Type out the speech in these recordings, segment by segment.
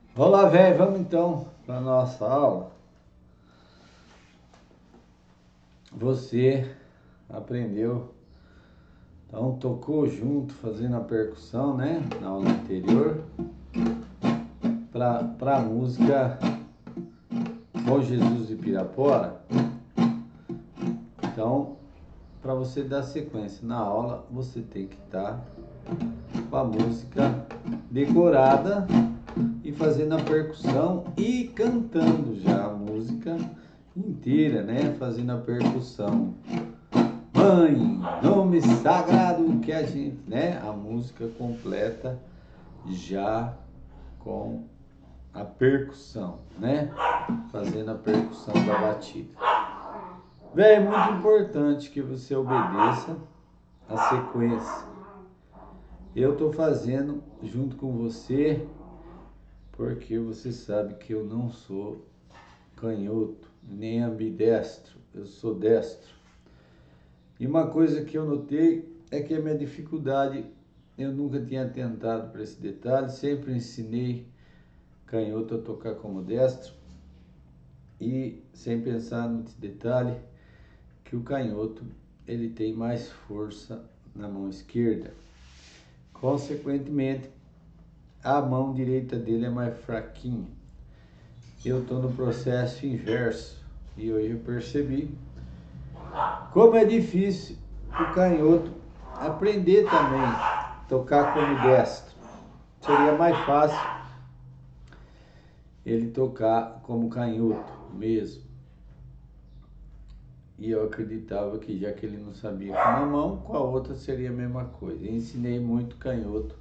Olá, velho, vamos então para nossa aula. Você aprendeu, então tocou junto, fazendo a percussão, né? Na aula anterior, para a música Bom Jesus de Pirapora. Então, para você dar sequência na aula, você tem que estar com a música decorada e fazendo a percussão e cantando já a música inteira, né? Fazendo a percussão. Mãe, nome sagrado que a gente, né? A música completa já com a percussão, né? Fazendo a percussão da batida. Véi, é muito importante que você obedeça a sequência. Eu tô fazendo junto com você porque você sabe que eu não sou canhoto, nem ambidestro, eu sou destro. E uma coisa que eu notei é que a minha dificuldade, eu nunca tinha atentado para esse detalhe, sempre ensinei canhoto a tocar como destro e sem pensar nesse detalhe que o canhoto ele tem mais força na mão esquerda. Consequentemente, a mão direita dele é mais fraquinha. Eu estou no processo inverso e hoje eu percebi como é difícil o canhoto aprender também a tocar como destro. Seria mais fácil ele tocar como canhoto mesmo. E eu acreditava que já que ele não sabia com uma mão, com a outra seria a mesma coisa. Eu ensinei muito canhoto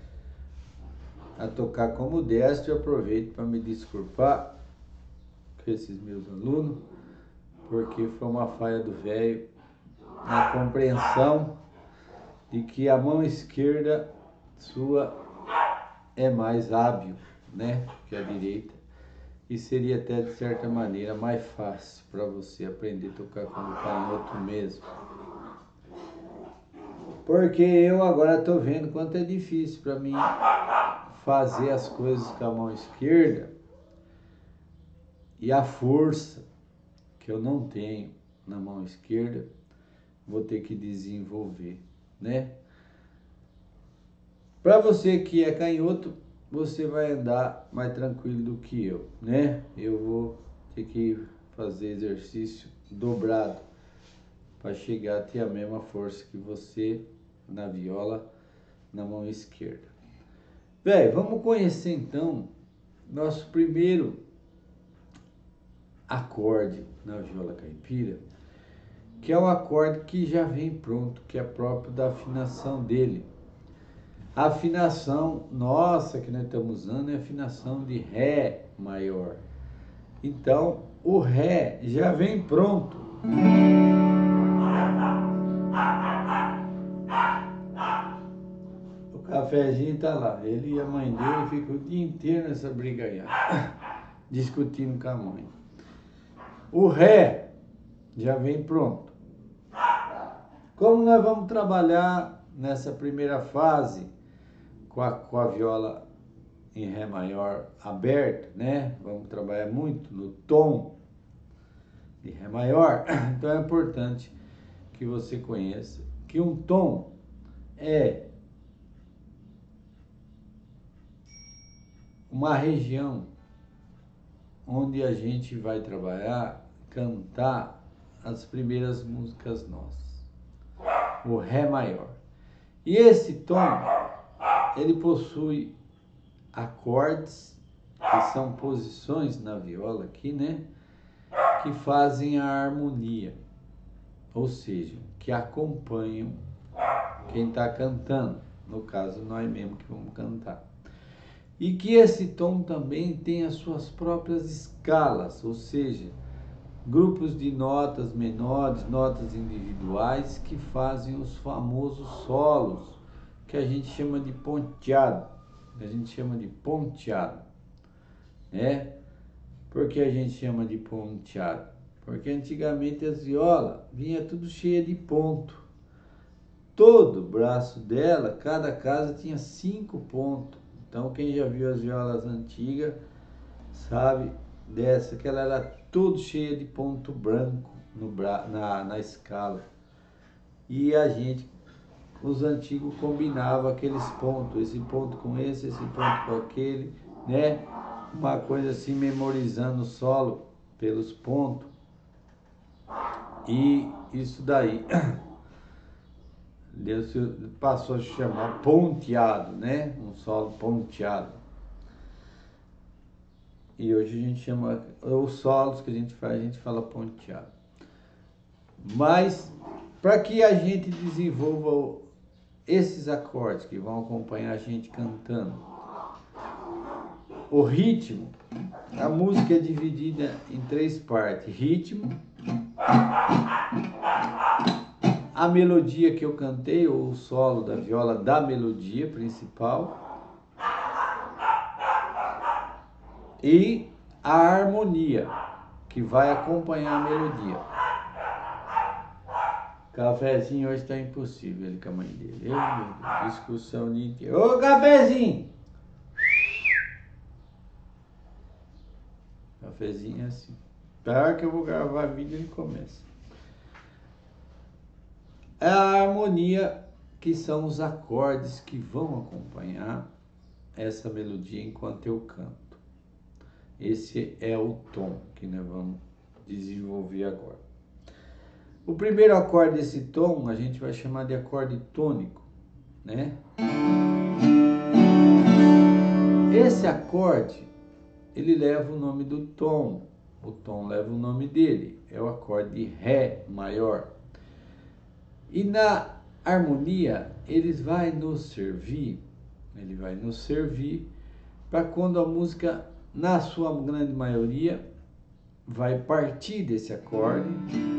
a tocar como destro e aproveito para me desculpar com esses meus alunos, porque foi uma falha do velho na compreensão de que a mão esquerda sua é mais hábil, né, que a direita, e seria até de certa maneira mais fácil para você aprender a tocar como canhoto mesmo. Porque eu agora estou vendo quanto é difícil para mim fazer as coisas com a mão esquerda e a força que eu não tenho na mão esquerda, vou ter que desenvolver, né? Para você que é canhoto, você vai andar mais tranquilo do que eu, né? Eu vou ter que fazer exercício dobrado para chegar a ter a mesma força que você na viola na mão esquerda. Véi, vamos conhecer então nosso primeiro acorde na viola caipira, que é o acorde que já vem pronto, que é próprio da afinação dele. A afinação nossa que nós estamos usando é a afinação de Ré maior. Então, o Ré já vem pronto. O cafezinho tá lá. Ele e a mãe dele ficam o dia inteiro nessa brigalhada, discutindo com a mãe. O Ré já vem pronto. Como nós vamos trabalhar nessa primeira fase com a viola em Ré maior aberto, né? Vamos trabalhar muito no tom de Ré maior. Então é importante que você conheça que um tom é uma região onde a gente vai trabalhar, cantar as primeiras músicas nossas, o Ré maior. E esse tom, ele possui acordes, que são posições na viola aqui, né? Que fazem a harmonia, ou seja, que acompanham quem está cantando. No caso, nós mesmos que vamos cantar. E que esse tom também tem as suas próprias escalas, ou seja, grupos de notas menores, notas individuais que fazem os famosos solos, que a gente chama de ponteado. Né? Por que a gente chama de ponteado? Porque antigamente as violas vinha tudo cheia de ponto. Todo braço dela, cada casa tinha 5 pontos. Então quem já viu as violas antigas sabe dessa, que ela era tudo cheia de ponto branco na escala. E a gente, os antigos, combinava aqueles pontos, esse ponto com esse ponto com aquele, né? Uma coisa assim, memorizando o solo pelos pontos. E isso daí Deus passou a chamar ponteado, né? Um solo ponteado. E hoje a gente chama, os solos que a gente fala ponteado. Mas, para que a gente desenvolva esses acordes que vão acompanhar a gente cantando, o ritmo, a música é dividida em 3 partes: ritmo, a melodia que eu cantei, ou o solo da viola da melodia principal, e a harmonia, que vai acompanhar a melodia. Cafezinho hoje tá impossível, ele com a mãe dele. Discussão de inteiro. Ô, cafezinho! Cafezinho é assim. Pior que eu vou gravar vídeo, ele começa. É a harmonia, que são os acordes que vão acompanhar essa melodia enquanto eu canto. Esse é o tom que nós vamos desenvolver agora. O primeiro acorde desse tom a gente vai chamar de acorde tônico, né? Esse acorde, ele leva o nome do tom. O tom leva o nome dele. É o acorde Ré maior. E na harmonia, ele vai nos servir para quando a música, na sua grande maioria, vai partir desse acorde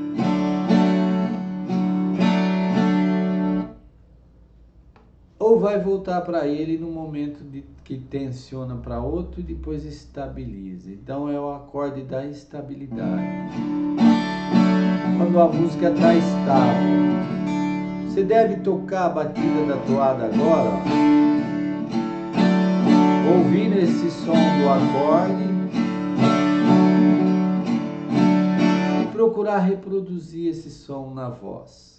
ou vai voltar para ele no momento que tensiona para outro e depois estabiliza. Então é o acorde da estabilidade. Quando a música está estável, você deve tocar a batida da toada agora, ó, ouvindo esse som do acorde e procurar reproduzir esse som na voz.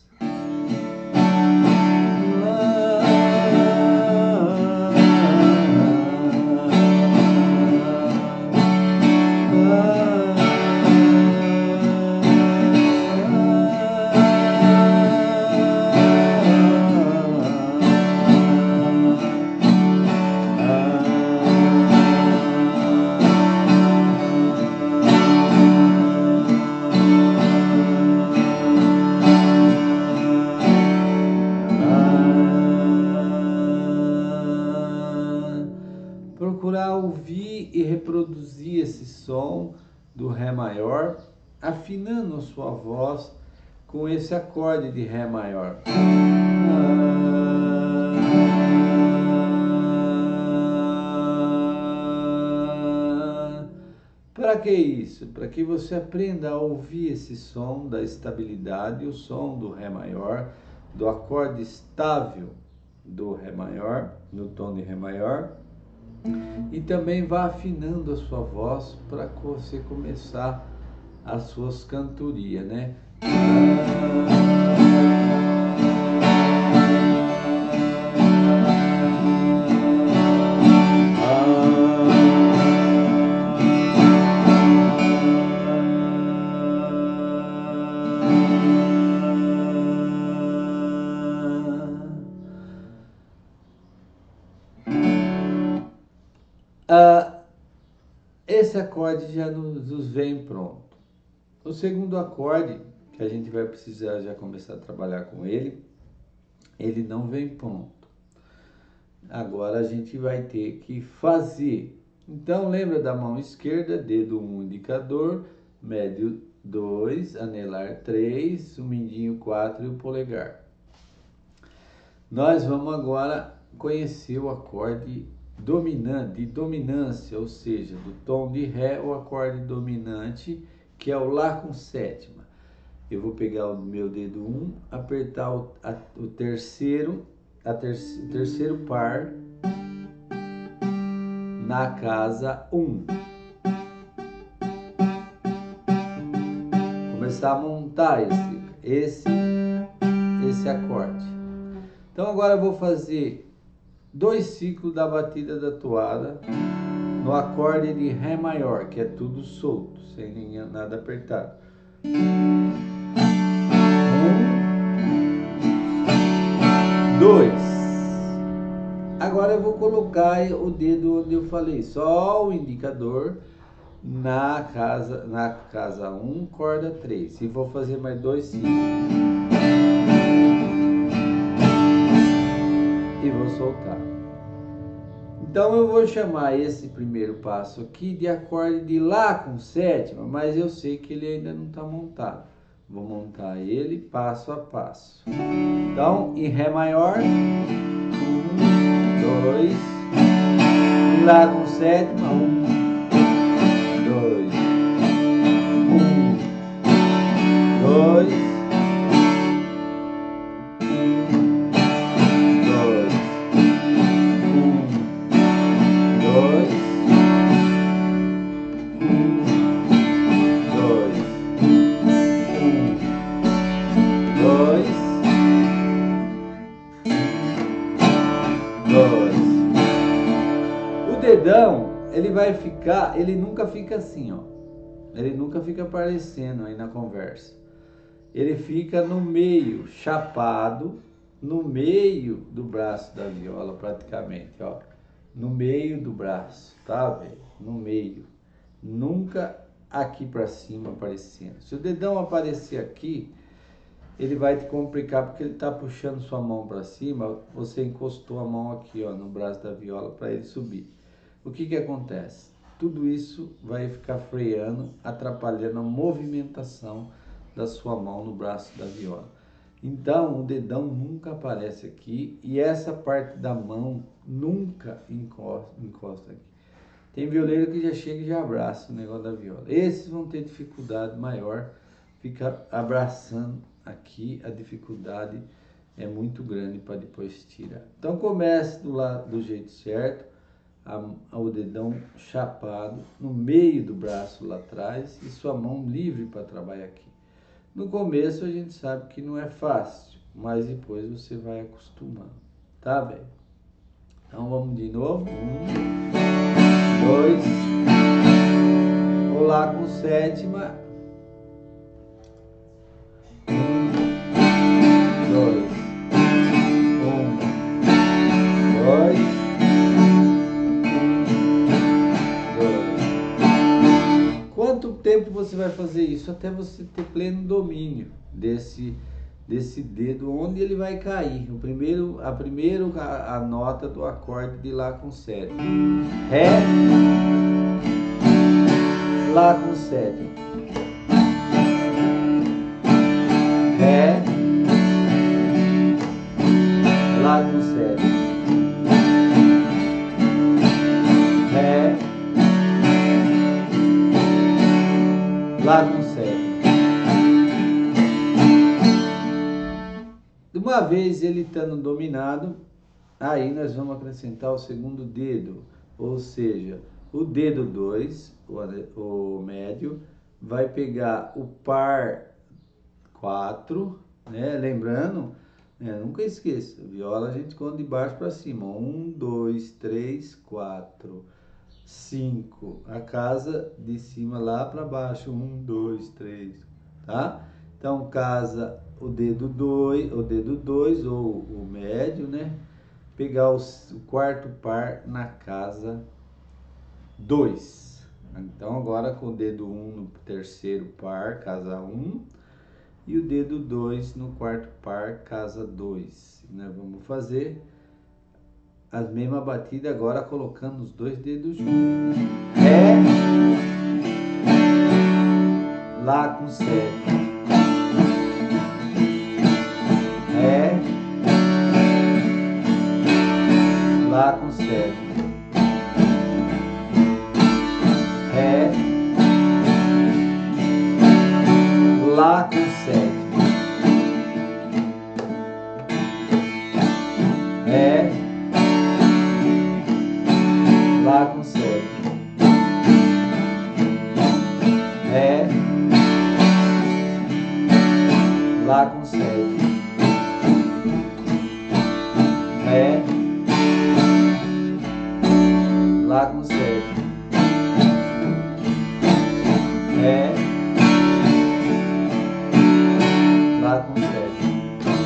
Procurar ouvir e reproduzir esse som do Ré maior, afinando a sua voz com esse acorde de Ré maior. Para que isso? Para que você aprenda a ouvir esse som da estabilidade, o som do Ré maior, do acorde estável do Ré maior, no tom de Ré maior, e também vá afinando a sua voz para você começar as suas cantorias, né? Esse acorde já nos vem pronto. O segundo acorde, que a gente vai precisar já começar a trabalhar com ele, ele não vem pronto. Agora a gente vai ter que fazer. Então lembra da mão esquerda, dedo 1 indicador, médio 2, anelar 3, o mindinho 4 e o polegar. Nós vamos agora conhecer o acorde dominante, de dominância, ou seja, do tom de Ré, o acorde dominante, que é o Lá com sétima. Eu vou pegar o meu dedo 1, apertar o terceiro par na casa 1. Começar a montar esse acorde. Então agora eu vou fazer 2 ciclos da batida da toada no acorde de Ré maior, que é tudo solto, sem nada apertado. 1, 2. Agora eu vou colocar o dedo onde eu falei, só o indicador na casa 1, corda 3. E vou fazer mais 2 ciclos. E vou soltar. Então eu vou chamar esse primeiro passo aqui de acorde de Lá com sétima, mas eu sei que ele ainda não está montado. Vou montar ele passo a passo. Então, em Ré maior, 1, 2, em Lá com sétima, 1, 2, 1, 2, 2. O dedão, ele nunca fica assim, ó. Ele nunca fica aparecendo aí na conversa. Ele fica no meio, chapado, no meio do braço da viola, praticamente, ó. No meio do braço, tá, velho? No meio. Nunca aqui pra cima aparecendo. Se o dedão aparecer aqui, ele vai te complicar porque ele tá puxando sua mão para cima, você encostou a mão aqui, ó, no braço da viola para ele subir. O que que acontece? Tudo isso vai ficar freando, atrapalhando a movimentação da sua mão no braço da viola. Então, o dedão nunca aparece aqui e essa parte da mão nunca encosta aqui. Tem violeiro que já chega e já abraça o negócio da viola. Esses vão ter dificuldade maior, fica abraçando aqui, a dificuldade é muito grande para depois tirar. Então comece do jeito certo, o dedão chapado no meio do braço lá atrás e sua mão livre para trabalhar aqui. No começo a gente sabe que não é fácil, mas depois você vai acostumando, tá, velho? Então vamos de novo. 1, 2, vou lá com sétima. 1, 2, 1, 2. Quanto tempo você vai fazer isso? Até você ter pleno domínio desse dedo, onde ele vai cair. A nota do acorde de Lá com sétima. Ré, Lá com sétima. Ré, Lá com sétima. Ré, Lá com sétima. Uma vez ele estando dominado, aí nós vamos acrescentar o segundo dedo, ou seja, o dedo 2, o médio, vai pegar o par 4, né? Lembrando, nunca esqueça, viola a gente conta de baixo para cima, 1, 2, 3, 4, 5, a casa de cima lá para baixo, 1, 2, 3, tá? Então casa o dedo 2 ou o médio, né? Pegar o quarto par na casa 2. Então agora com o dedo 1 no terceiro par, casa 1, e o dedo 2 no quarto par, casa 2. Nós vamos fazer a mesma batida agora colocando os dois dedos juntos. Ré, Lá com sétima. Ré, Lá com sétima. Ré, Lá com sétima. Ré, Lá com sétima. sétima, Ré, Lá com sétima.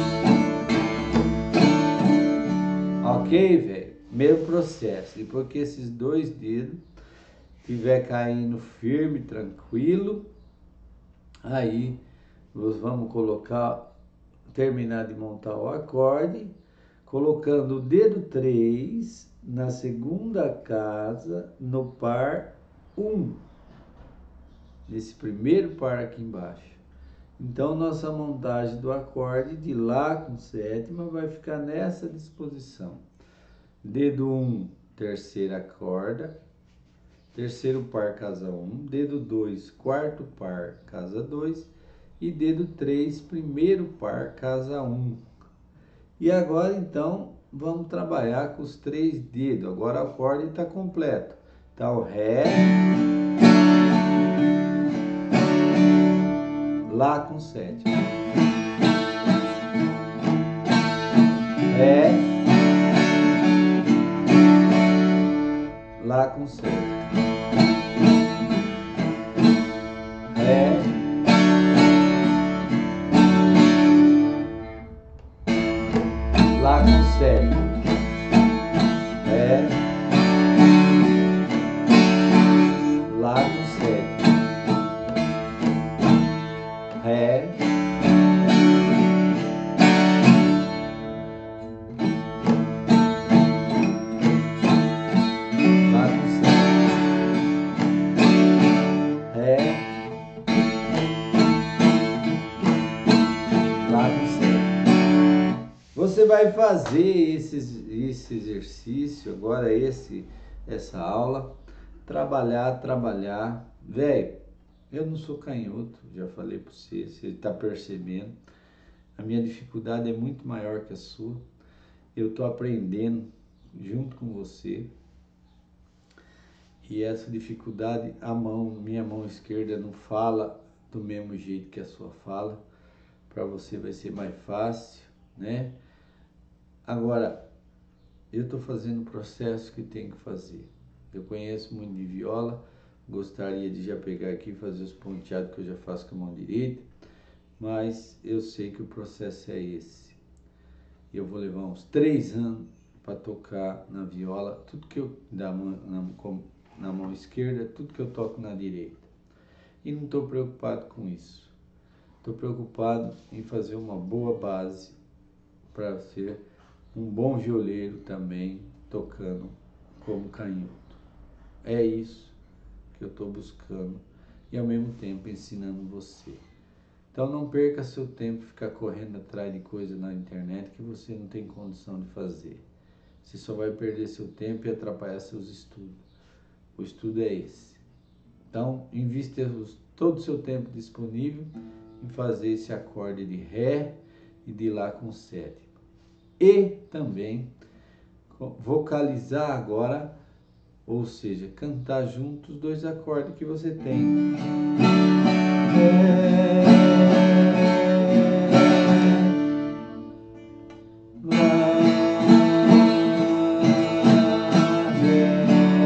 Ok, velho? Mesmo processo. E porque esses dois dedos estiver caindo firme, tranquilo, aí nós vamos colocar, terminar de montar o acorde, colocando o dedo 3 na segunda casa, no par 1, nesse primeiro par aqui embaixo. Então, nossa montagem do acorde de Lá com sétima vai ficar nessa disposição. Dedo 1, terceira corda, terceiro par, casa 1, dedo 2, quarto par, casa 2, e dedo 3, primeiro par, casa 1. E agora, então, vamos trabalhar com os 3 dedos. Agora o acorde está completo. Tá o Ré, Lá com sétima, Ré, Lá com sétima, Ré, Lá com sétima, Ré, Lá com sétima, Ré, Lá com sétima, Ré, Lá com sétima. Você vai fazer esse exercício agora, essa aula, trabalhar. Velho, eu não sou canhoto, já falei para você, você está percebendo. A minha dificuldade é muito maior que a sua. Eu estou aprendendo junto com você. E essa dificuldade, minha mão esquerda não fala do mesmo jeito que a sua fala. Para você vai ser mais fácil, né? Agora, eu estou fazendo o processo que tem que fazer. Eu conheço muito de viola, gostaria de já pegar aqui e fazer os ponteados que eu já faço com a mão direita, mas eu sei que o processo é esse. Eu vou levar uns 3 anos para tocar na viola, tudo que eu na mão esquerda, tudo que eu toco na direita. E não estou preocupado com isso. Estou preocupado em fazer uma boa base para ser um bom violeiro também, tocando como canhoto. É isso que eu estou buscando e ao mesmo tempo ensinando você. Então não perca seu tempo ficar correndo atrás de coisa na internet que você não tem condição de fazer. Você só vai perder seu tempo e atrapalhar seus estudos. O estudo é esse. Então invista todo o seu tempo disponível em fazer esse acorde de Ré e de Lá com sétima. E também vocalizar agora, ou seja, cantar junto os 2 acordes que você tem. Ré, Lá, Ré,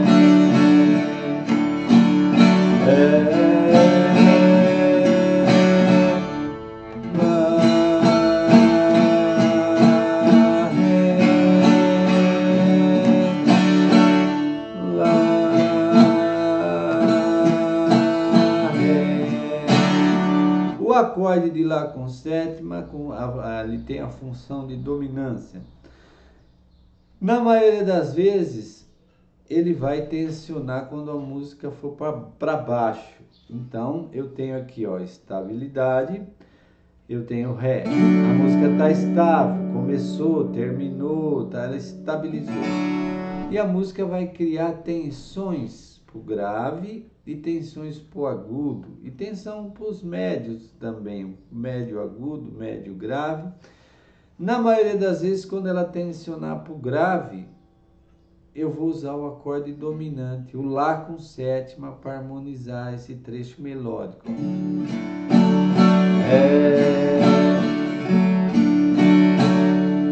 o acorde de Lá com sétima, ele tem a função de dominância. Na maioria das vezes, ele vai tensionar quando a música for para baixo. Então, eu tenho aqui, ó, estabilidade, eu tenho Ré. A música está estável, começou, terminou, ela estabilizou. E a música vai criar tensões para o grave e tensões para o agudo. E tensão para os médios também, médio agudo, médio grave. Na maioria das vezes, quando ela tensionar para o grave, eu vou usar o acorde dominante, o Lá com sétima, para harmonizar esse trecho melódico.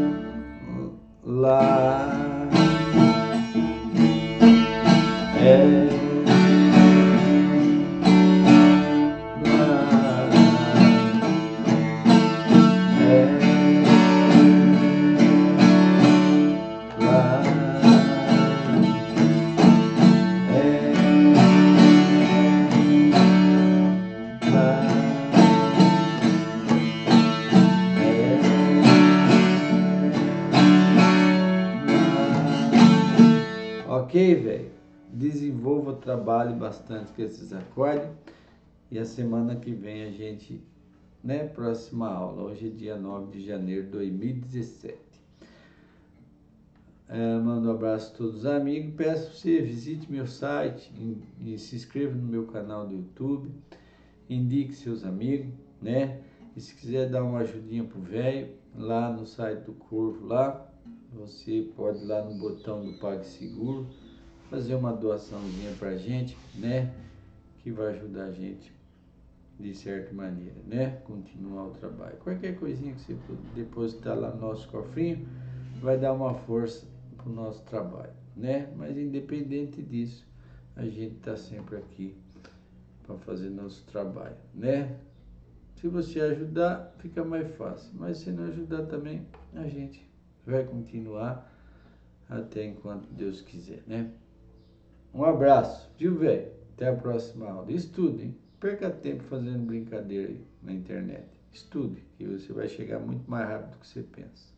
Lá, desenvolva, trabalhe bastante com esses acordes. E a semana que vem a gente, né, próxima aula. Hoje é dia 9 de janeiro de 2017. Mando um abraço a todos os amigos. Peço que você visite meu site e se inscreva no meu canal do YouTube. Indique seus amigos, né? E se quiser dar uma ajudinha pro velho, lá no site do Corvo, lá, você pode ir lá no botão do PagSeguro, fazer uma doaçãozinha pra gente, né? Que vai ajudar a gente de certa maneira, né? Continuar o trabalho. Qualquer coisinha que você depositar lá no nosso cofrinho, vai dar uma força pro nosso trabalho, né? Mas independente disso, a gente tá sempre aqui para fazer nosso trabalho, né? Se você ajudar, fica mais fácil. Mas se não ajudar também, a gente vai continuar até enquanto Deus quiser, né? Um abraço, viu, velho? Até a próxima aula. Estude, hein? Perca tempo fazendo brincadeira aí na internet. Estude, que você vai chegar muito mais rápido do que você pensa.